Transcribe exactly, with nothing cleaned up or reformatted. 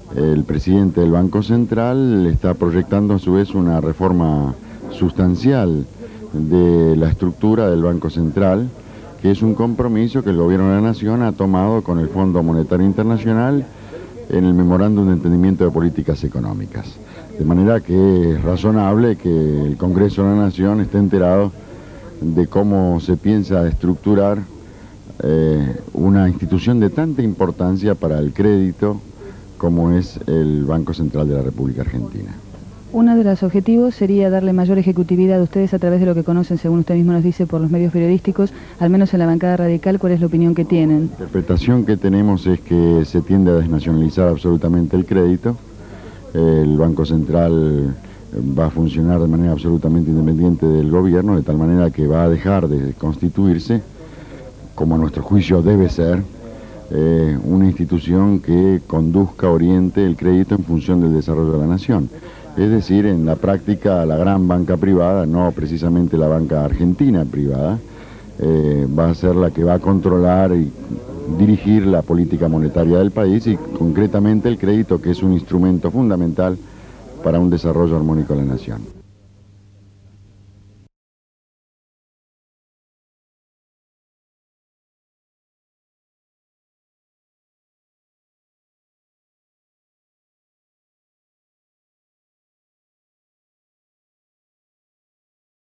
El presidente del Banco Central está proyectando a su vez una reforma sustancial de la estructura del Banco Central, que es un compromiso que el Gobierno de la Nación ha tomado con el Fondo Monetario Internacional en el Memorándum de Entendimiento de Políticas Económicas. De manera que es razonable que el Congreso de la Nación esté enterado de cómo se piensa estructurar eh, una institución de tanta importancia para el crédito como es el Banco Central de la República Argentina. Uno de los objetivos sería darle mayor ejecutividad a ustedes a través de lo que conocen, según usted mismo nos dice, por los medios periodísticos, al menos en la bancada radical. ¿Cuál es la opinión que tienen? La interpretación que tenemos es que se tiende a desnacionalizar absolutamente el crédito. El Banco Central va a funcionar de manera absolutamente independiente del gobierno, de tal manera que va a dejar de constituirse, como a nuestro juicio debe ser, eh, una institución que conduzca, oriente el crédito en función del desarrollo de la nación. Es decir, en la práctica la gran banca privada, no precisamente la banca argentina privada, eh, va a ser la que va a controlar y dirigir la política monetaria del país y concretamente el crédito, que es un instrumento fundamental para un desarrollo armónico de la nación.